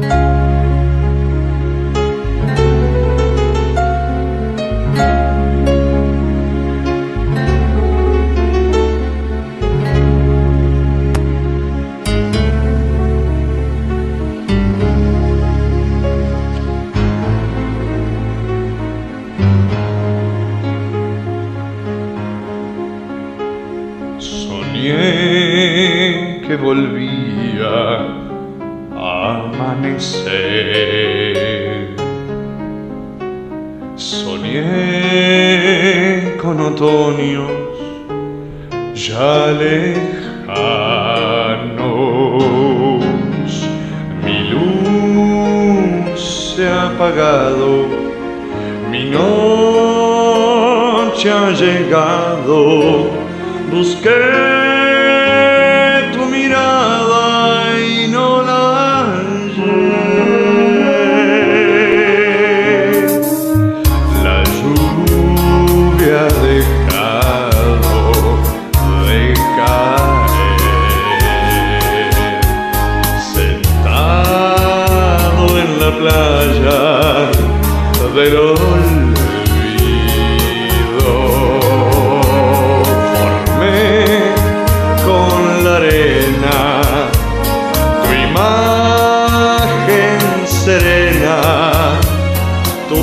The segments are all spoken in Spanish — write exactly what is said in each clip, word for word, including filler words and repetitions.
Soñé que volvía a amanecer. Soñé con otoños ya lejanos. Mi luz se ha apagado, mi noche ha llegado. Busqué tu mirada y no la hallé. La lluvia ha dejado de caer. Sentado en la playa del olvido, con la arena tu imagen serena, tu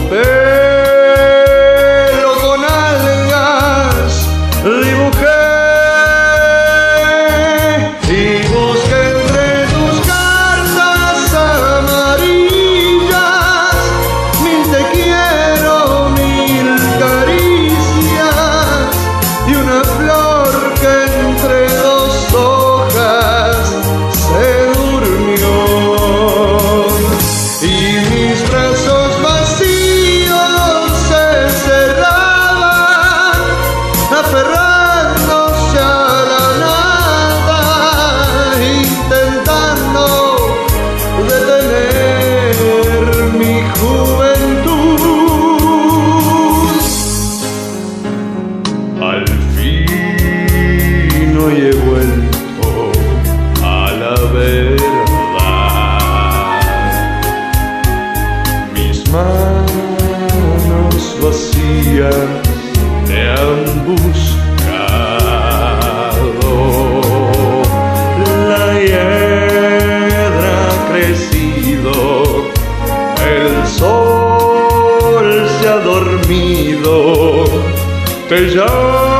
pelo con algas dibujé y busqué entre tus cartas amarillas mil te quiero, mil caricias y una flor que entre dos hojas se durmió, y mis brazos vacíos se cerraban aferrándose a la nada, intentando detener mi juventud. Al fin hoy he vuelto a la verdad. Mis manos vacías te han buscado. La hiedra ha crecido, el sol se ha dormido, te llamo